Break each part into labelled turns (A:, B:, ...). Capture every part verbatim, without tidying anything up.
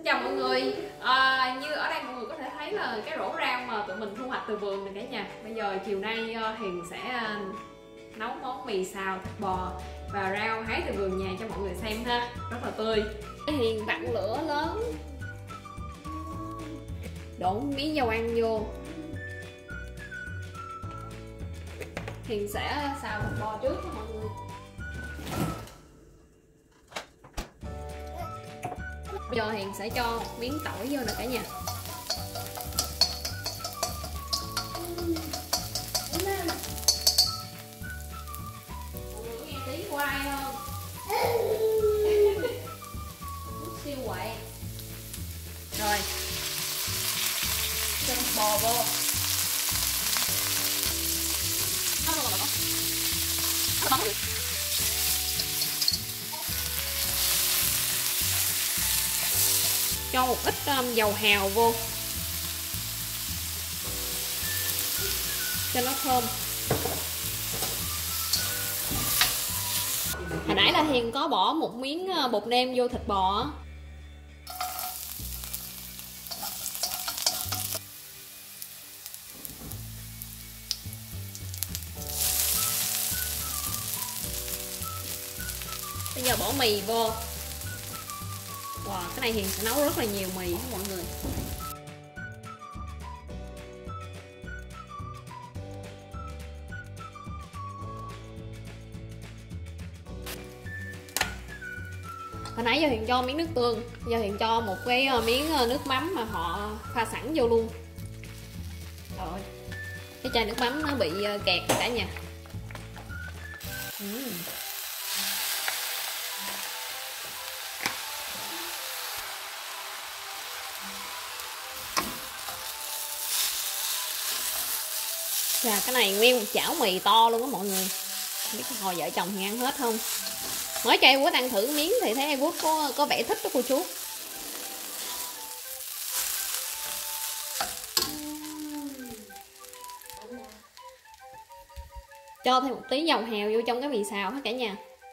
A: Chào mọi người, à, như ở đây mọi người có thể thấy là cái rổ rau mà tụi mình thu hoạch từ vườn này cả nhà. Bây giờ chiều nay Hiền sẽ nấu món mì xào thịt bò và rau hái từ vườn nhà cho mọi người xem ha. Rất là tươi. Hiền vặn lửa lớn, đổ miếng dầu ăn vô. Hiền sẽ xào thịt bò trước cho mọi người. Bây giờ Hiền sẽ cho một miếng tỏi vô nè cả nhà. Mọi người có nghe tiếng của ai không? Siêu quậy. Rồi cho thịt bò vô. Cho một ít um, dầu hào vô cho nó thơm. Hồi nãy là Hiền có bỏ một miếng bột nêm vô thịt bò. Bây giờ bỏ mì vô. Wow, cái này Hiền sẽ nấu rất là nhiều mì đó mọi người. Hồi nãy giờ Hiền cho miếng nước tương, giờ Hiền cho một cái miếng nước mắm mà họ pha sẵn vô luôn. Rồi, cái chai nước mắm nó bị kẹt cả nhà. uhm. Và cái này nguyên một chảo mì to luôn á mọi người. Không biết hồi vợ chồng thì ăn hết không. Mới cho Ewood ăn thử miếng thì thấy Ewood có, có vẻ thích đó cô chú. Cho thêm một tí dầu hào vô trong cái mì xào hết cả nhà.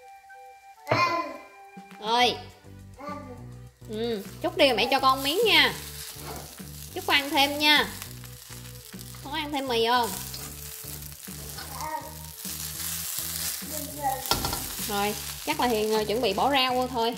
A: Rồi ừ, chút đi mẹ cho con miếng nha. Chút ăn thêm nha. Con ăn thêm mì không? Rồi, chắc là Hiền chuẩn bị bỏ rau vô thôi.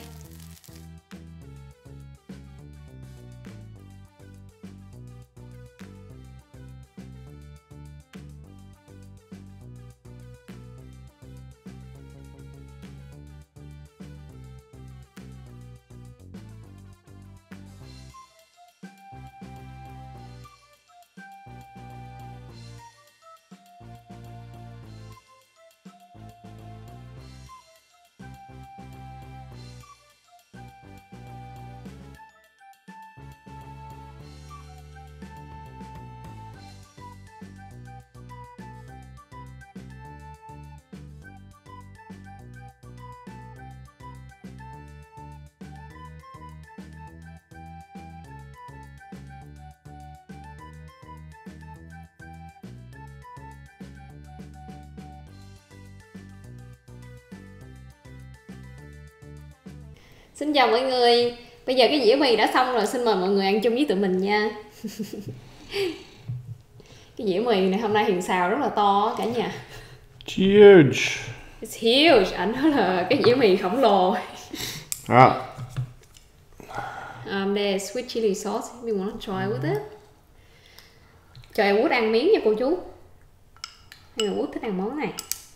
A: Xin chào mọi người. Bây giờ cái dĩa mì đã xong rồi, xin mời mọi người ăn chung với tụi mình nha. Cái dĩa mì này hôm nay Hiền xào rất là to cả nhà.
B: It's huge.
A: It's huge. Anh nói là cái dĩa mì khổng lồ.
B: Ah.
A: Um, there's sweet chili sauce if you want to try with it. Cho Ewood ăn miếng nha cô chú. Ewood thích ăn món này.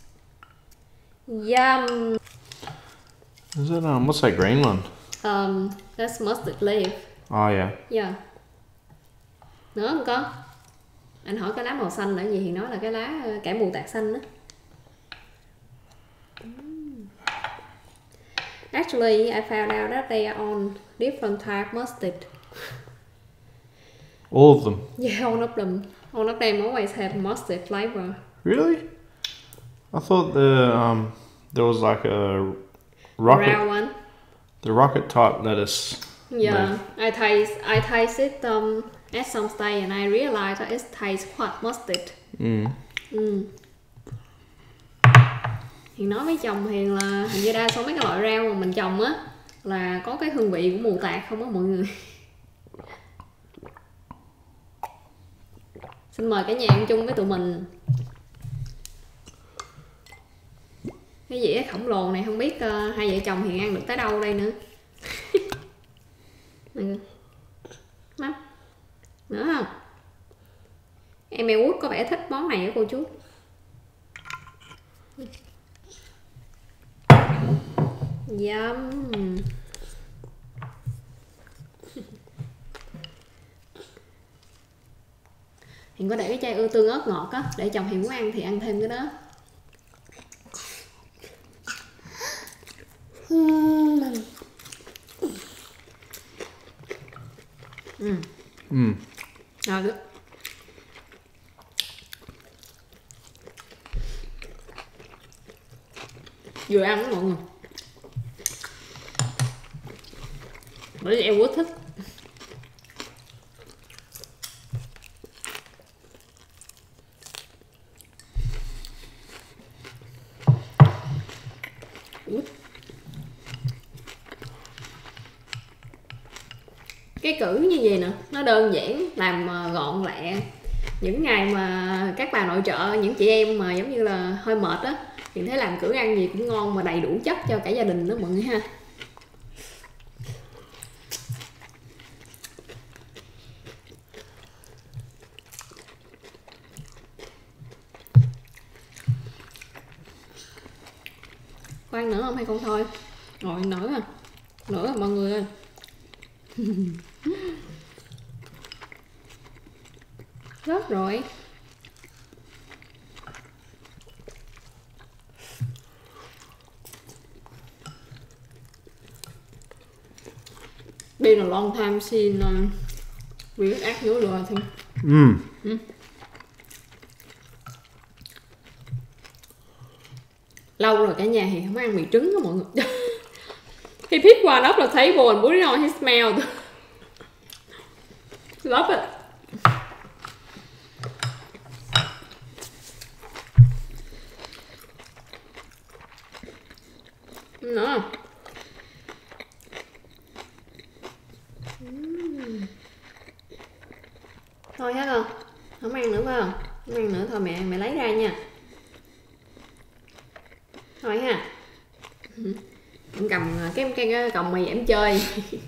A: Yum.
B: Is it um what's that green one?
A: Um, that's mustard leaf.
B: Oh yeah.
A: Yeah. Nữa không con? Anh hỏi cái lá màu xanh là gì thì nói là cái lá cải mù tạt xanh đó. Actually, I found out that they are on different type mustard.
B: All of them.
A: Yeah, all of them. All of them always have mustard flavor.
B: Really? I thought the um there was like a rocket.
A: Round one.
B: The rocket type lettuce.
A: Yeah,
B: leaf.
A: I taste I taste it um at some stage and I realized that it tastes quite mustard.
B: Mm.
A: Mm. Hiền nói với chồng Hiền là hình như đa số mấy cái loại rau mà mình trồng á là có cái hương vị của mù tạt không á mọi người. Xin mời cả nhà ăn chung với tụi mình. Cái dĩa khổng lồ này không biết uh, hai vợ chồng Hiền ăn được tới đâu đây nữa. Mắm nữa không? Em Út có vẻ thích món này á cô chú. Yum. Hiền có để cái chai ưa tương ớt ngọt á, để chồng Hiền muốn ăn thì ăn thêm cái đó. Ừ.
B: Ừ.
A: Rồi được. Vừa ăn đó mọi người. Bởi vì em rất thích. Cái cử như vậy nè, nó đơn giản, làm gọn lẹ. Những ngày mà các bà nội trợ, những chị em mà giống như là hơi mệt á, thì thấy làm cử ăn gì cũng ngon mà đầy đủ chất cho cả gia đình đó mọi người ha. Có ăn nữa không hay không thôi? Rồi nữa à. Nữa à mọi người ơi. Rớt rồi. Đây là long time xin uh, we add nữa rồi thì.
B: Mm.
A: Ừ. Lâu rồi cả nhà thì không ăn mì trứng đó mọi người. He picked one up the table and put it on his mouth. Love it. Nữa. Uhm. Thôi hết không? Không ăn nữa phải không? Không ăn nữa thôi mẹ mẹ lấy ra nha. Thôi ha. Em cầm cái cái, cái còng mì em chơi.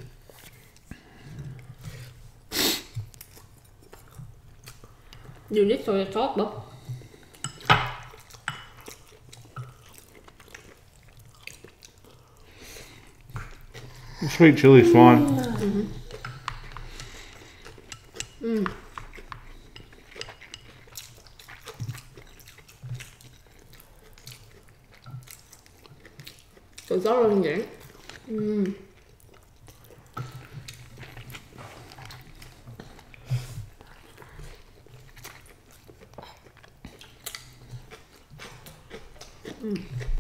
A: You need soy sauce bro.
B: Sweet chili is fine.
A: Mm-hmm. Mm. Soy sauce đơn giản. Mm. Mm.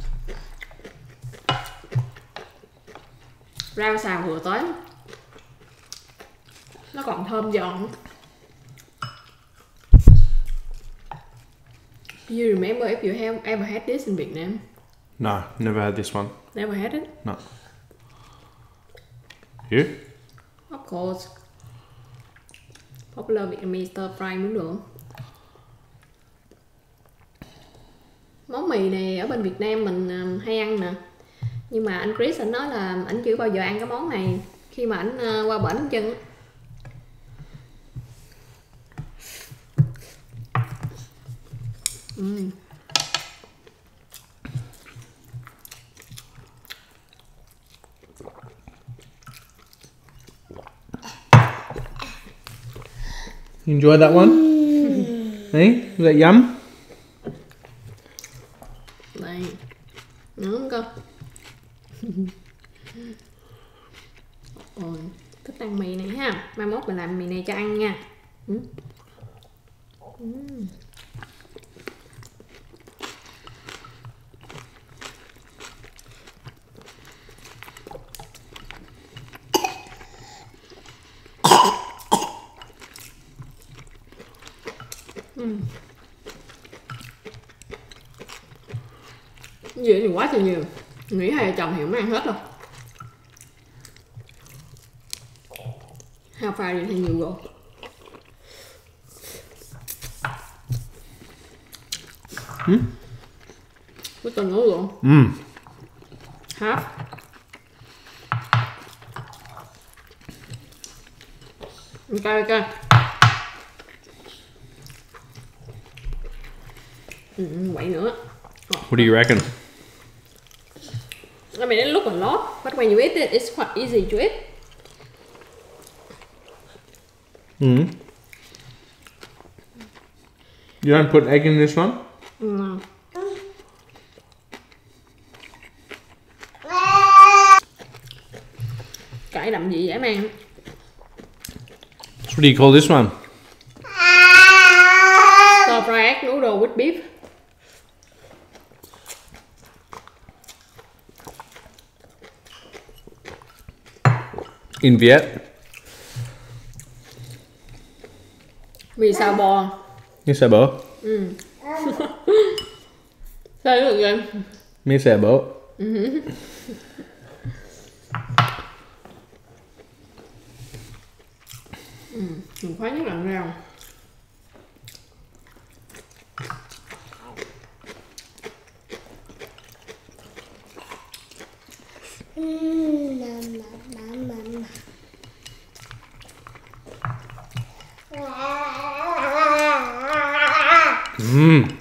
A: Rau xào vừa tới, nó còn thơm giòn. Do you remember if you have ever had this in Vietnam?
B: No, never had this one.
A: Never had it?
B: No. You?
A: Of course. Popular Vietnamese stir fry cũng được. Món mì này ở bên Việt Nam mình hay ăn nè. Nhưng mà anh Chris anh nói là anh chưa bao giờ ăn cái món này khi mà anh qua bển anh chân. Mm.
B: You enjoy that one? Hey, was that yum?
A: Đây. Nữa không cơ? Ôi, thích ăn mì này ha. Mai mốt mình làm mì này cho ăn nha. Ừ. Ừ. Ừ. Cái gì thì quá trời nhiều. Nghĩ hai vợ chồng thì không ăn hết đâu. How far do you think you go?
B: Hmm?
A: Cuối tuần ngủ rồi.
B: Mm.
A: Half. Ok ok. Ừ, vậy nữa.
B: What do you reckon?
A: I mean, it look a lot, but when you eat it, it's quite easy to eat.
B: Mm. You don't put egg in this one?
A: No. Cải đậm vị dễ mang.
B: So what do you call this one?
A: Stir fried egg noodle with beef.
B: In Viet?
A: Mì xào bò.
B: Mì xào bò.
A: Ừ. Sao được vậy?
B: Mì xào bò.
A: Ừ. Ừ, mình khoái nhất là rau.
B: Mm.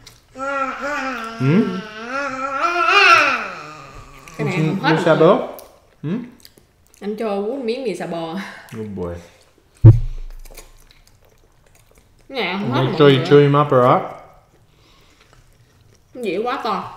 B: Mm.
A: Cái này không hết
B: Mì xào
A: rồi.
B: bò? Mm?
A: Anh cho uống miếng mì xào bò.
B: Oh boy.
A: Cái này không hết
B: Make
A: mọi
B: sure you
A: người.
B: chew him up, alright?
A: Dĩa quá to.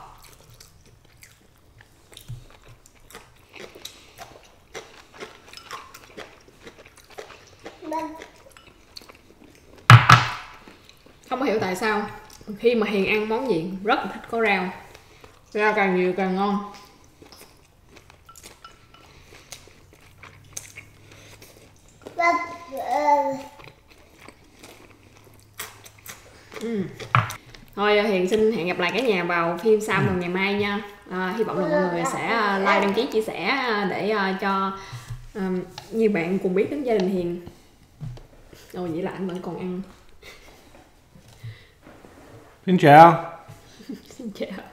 A: Không có hiểu tại sao khi mà Hiền ăn món gì rất là thích có rau. Rau càng nhiều càng ngon. Ừ. Thôi Hiền xin hẹn gặp lại cả nhà vào phim sau vào ngày mai nha. À, hy vọng là mọi người sẽ like, đăng ký, chia sẻ để uh, cho um, nhiều bạn cùng biết đến gia đình Hiền. Ồ, vậy là anh vẫn còn ăn.
B: Xin chào.
A: Xin chào.